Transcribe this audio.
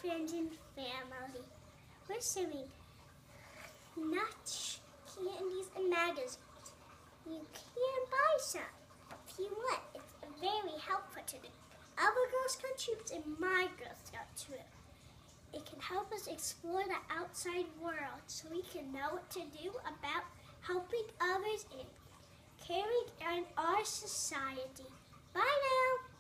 friends and family. We're selling nuts, candies, and magazines. You can buy some if you want. It's very helpful to the other Girl Scout troops and my Girl Scout troop. It can help us explore the outside world so we can know what to do about helping others and caring in our society. Bye now.